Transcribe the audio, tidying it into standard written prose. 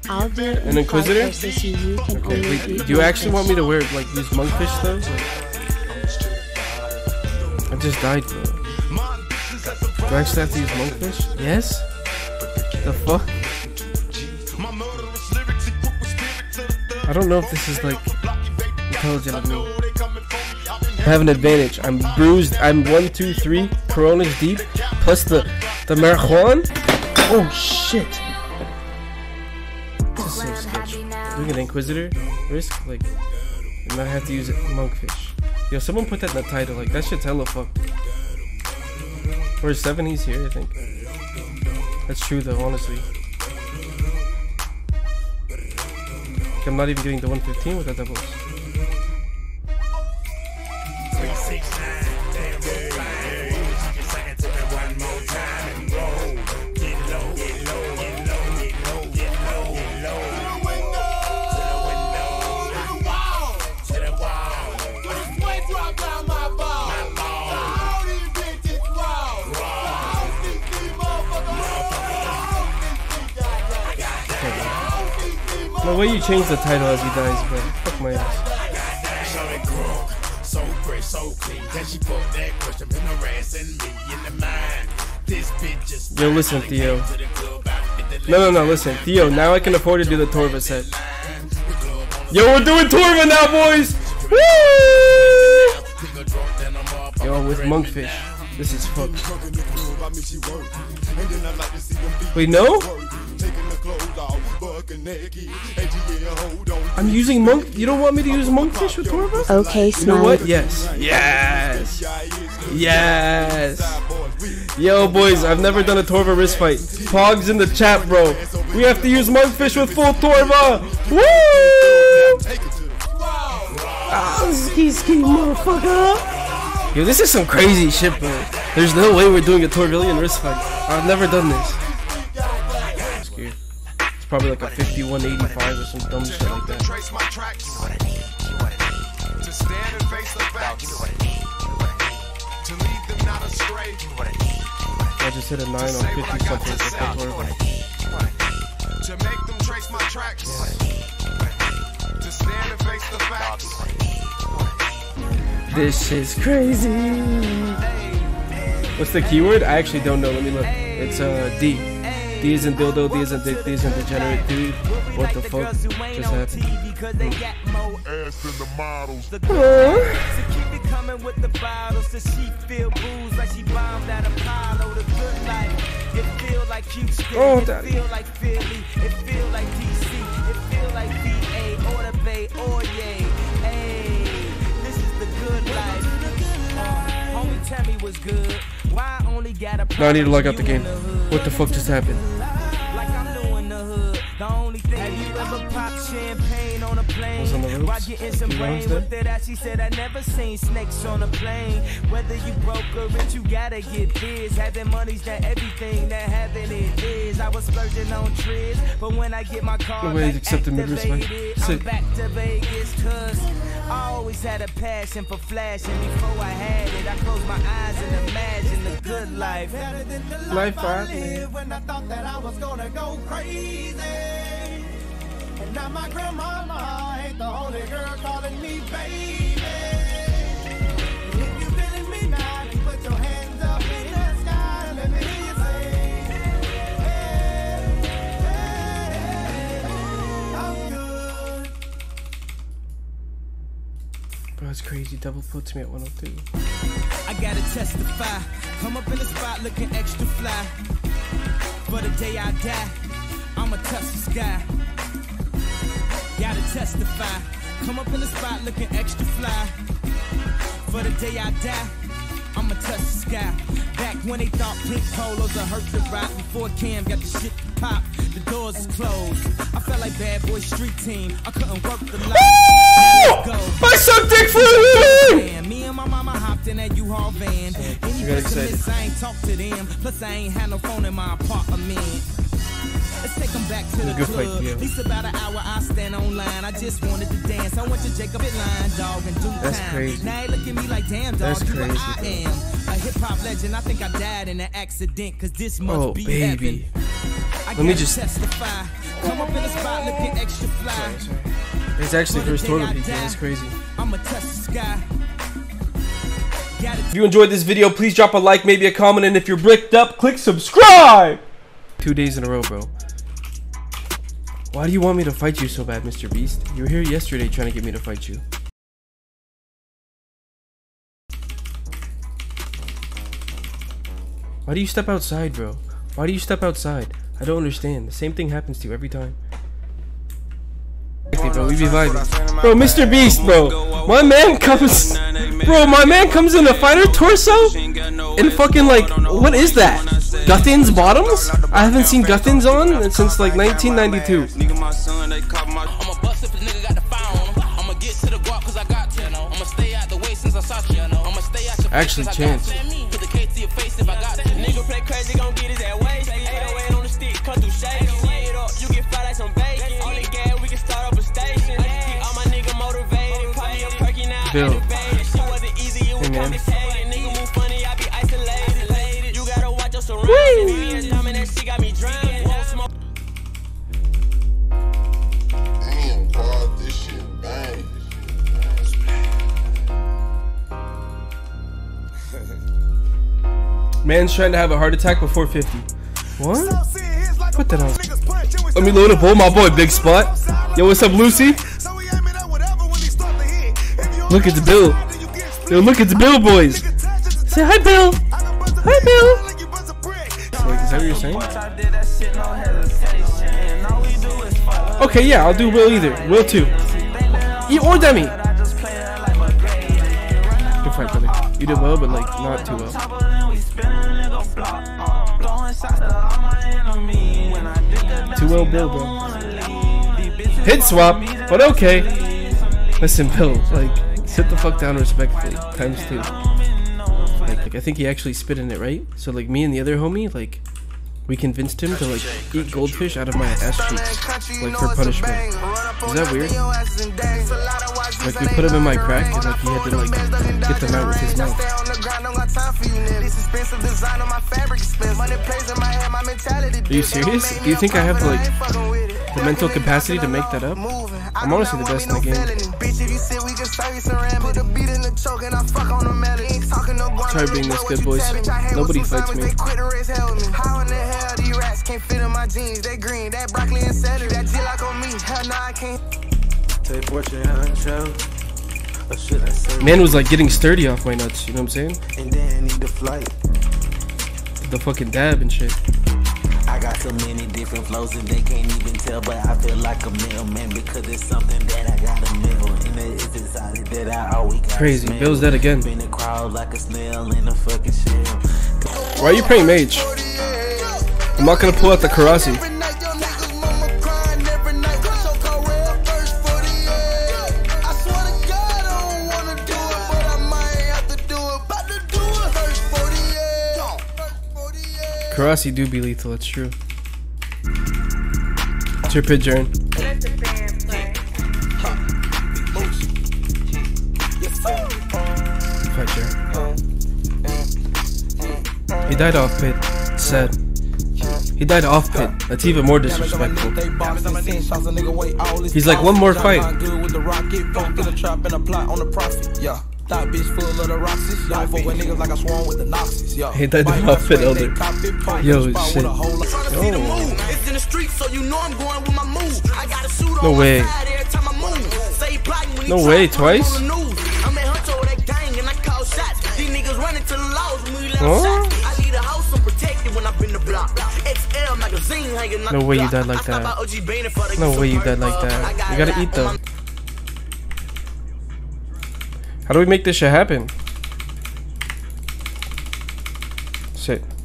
I'll do it. An Inquisitor? Versus you can Okay, only wait, beat do you actually want me to Monkfish. wear, like, use Monkfish though? Like, I just died, bro. Do I actually have to use Monkfish? Yes? The fuck? I don't know if this is, like, intelligent of me. I have an advantage. I'm bruised. I'm 1, 2, 3 Coronas deep, plus the marijuana. Oh shit! This is so sketchy. Doing an Inquisitor risk, like, and not have to use Monkfish. Yo, someone put that in the title. Like, that shit's hella fucked. Where's 7? He's here, I think. That's true though, honestly. I'm not even getting the 115 with the doubles. No way you change the title as he dies, bro. Fuck my ass. Yo, listen, Theo. No, listen. Theo, now I can afford to do the Torva set. Yo, we're doing Torva now, boys! Woo! Yo, with Monkfish. This is fucked. Wait, no? I'm using Monk. You don't want me to use Monkfish with Torva? Okay, You know Smile. what? Yes. Yes. Yes. Yo, boys, I've never done a Torva wrist fight. Pogs in the chat, bro. We have to use Monkfish with full Torva. Woo! Ah, ski, motherfucker. Yo, this is some crazy shit, bro. There's no way we're doing a Torvillian wrist fight. I've never done this. I'm scared. It's probably like a 5185 or some dumb shit like that. I just hit a 9 on 50 something with the Torva. To make them trace my tracks. To stand and face the facts. This is crazy. What's the keyword? I actually don't know. Let me look. It's D. D is in dildo, D is in dick, D is in degenerate, dude. What the fuck just happened? Oh, daddy. Now I need to log out the game. What the fuck just happened? Was on the ropes? She said I never seen snakes on a plane. Whether you broke or rich, you gotta get biz. Having money's not everything that having it is. I was splurging on trips, but when I get my car back activated, I'm back to Vegas, cause I always had a passion for flashing. Before I had it, I closed my eyes and imagined the good life. Better than the life I lived when I thought that I was gonna go crazy. And now my grandmama ain't the only girl calling me baby. If you feeling me now, then put your hands up in the sky and let me hear you say, hey, hey, I'm good. Bro, that's crazy. Double puts me at 102. I gotta testify. Come up in the spot looking extra fly. For the day I die, I'ma touch the sky. Gotta testify. Come up in the spot looking extra fly. For the day I die, I'ma touch the sky. Back when they thought pink polos would hurt the rock. Before Cam got the shit to pop, the doors is closed. I felt like Bad Boy Street Team. I couldn't work the line. I suck dick for you! Me and my mama hopped in that U-Haul van. Any pessimists, I ain't talk to them. Plus I ain't had no phone in my apartment. Let's take them back to the club. At least about an hour I stand online. I just wanted to dance. I went to Jacob at Line, dog, and do That's time. crazy. Now they look at me like, damn, dog, That's you what crazy, I am. A hip-hop legend. I think I died in an accident, cause this must Oh, be baby. heaven. Let me just testify. Come up in the spot looking extra fly. It's actually first tour repeat. That's crazy. I'ma touch the sky. If you enjoyed this video, please drop a like, maybe a comment, and if you're bricked up, click subscribe! 2 days in a row, bro. Why do you want me to fight you so bad, Mr. Beast? You were here yesterday trying to get me to fight you. Why do you step outside, bro? Why do you step outside? I don't understand. The same thing happens to you every time. Bro, we be vibing. Bro, Mr. Beast, bro. My man comes... Bro, my man comes in a fighter torso? And fucking like... What is that? Guthins bottoms? I haven't seen Guthins on since like 1992. Actually, chance. Bill. Hey, man. Damn, God, this shit bang. Man's trying to have a heart attack before 50. What? What the hell? Let me load up. Oh, my boy, Big Spot. Yo, what's up, Lucy? Look at the Bill. Yo, look at the Bill boys. Say hi, Bill. Hi, Bill. Wait, is that what you're saying? Okay, yeah, I'll do Will either. Will too. You or Demi. Good fight, brother. You did well, but like not too well. Too well, Bill, bro. Hit swap, but okay. Listen, Bill, like, sit the fuck down respectfully. Times 2. Like, I think he actually spit in it, right? So, like, me and the other homie, like, we convinced him to, like, eat goldfish out of my ass cheeks. Like, for punishment. Is that weird? Like, we put him in my crack and, like, he had to, like, get them out with his mouth. Are you serious? Do you think I have, like, the mental capacity to make that up? I'm honestly the best in the game. Try being this good, boys. Nobody fights me. Man was like getting sturdy off my nuts, you know what I'm saying? The fucking dab and shit. I got so many different flows and they can't even tell, but I feel like a middleman because it's something that I got a middle and it's decided that I always got. Crazy, Bill's dead again. Been a crowd like a snail in a fucking shell. Why are you playing mage? I'm not gonna pull out the Karasi. Karasi do be lethal, it's true. It's your pit, Jaren. Fight, Jaren. He died off pit. Sad. He died off pit. That's even more disrespectful. He's like, one more fight. That bitch full of the Roxys. Y'all fuck with niggas like I swarm with the Nazis. Yo, he died off pit, elder. Yo, shit. No way. No way, twice? Huh? No way you died like that. No way you died like that. You gotta eat them. How do we make this shit happen? Shit.